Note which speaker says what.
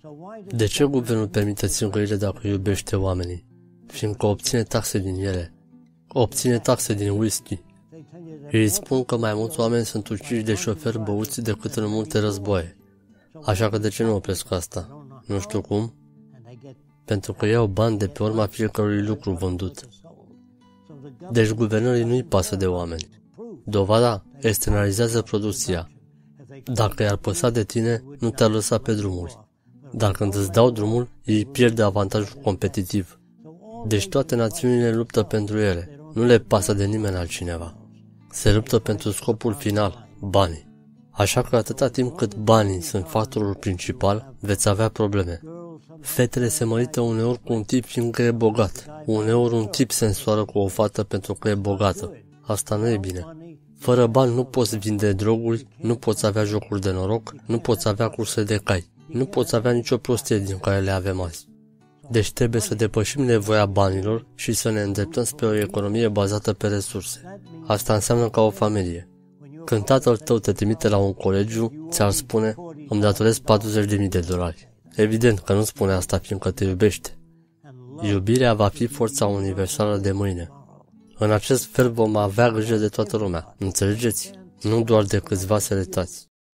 Speaker 1: De ce guvernul permite țângările dacă iubește oamenii? Fiindcă obține taxe din ele. Obține taxe din whisky. Ei spun că mai mulți oameni sunt uciși de șoferi băuți decât în multe războaie. Așa că de ce nu opresc asta? Nu știu cum. Pentru că iau bani de pe urma fiecărui lucru vândut. Deci guvernării nu-i pasă de oameni. Dovada, externalizează producția. Dacă i-ar păsa de tine, nu te-ar lăsa pe drumuri. Dar când îți dau drumul, ei pierde avantajul competitiv. Deci toate națiunile luptă pentru ele. Nu le pasă de nimeni altcineva. Se luptă pentru scopul final, banii. Așa că atâta timp cât banii sunt factorul principal, veți avea probleme. Fetele se mărită uneori cu un tip fiindcă e bogat. Uneori un tip se însoară cu o fată pentru că e bogată. Asta nu e bine. Fără bani nu poți vinde droguri, nu poți avea jocuri de noroc, nu poți avea curse de cai. Nu poți avea nicio prostie din care le avem azi. Deci trebuie să depășim nevoia banilor și să ne îndreptăm spre o economie bazată pe resurse. Asta înseamnă ca o familie. Când tatăl tău te trimite la un colegiu, ți-ar spune, îmi datorez $40.000. Evident că nu spune asta fiindcă te iubește. Iubirea va fi forța universală de mâine. În acest fel vom avea grijă de toată lumea, înțelegeți? Nu doar de câțiva seletați.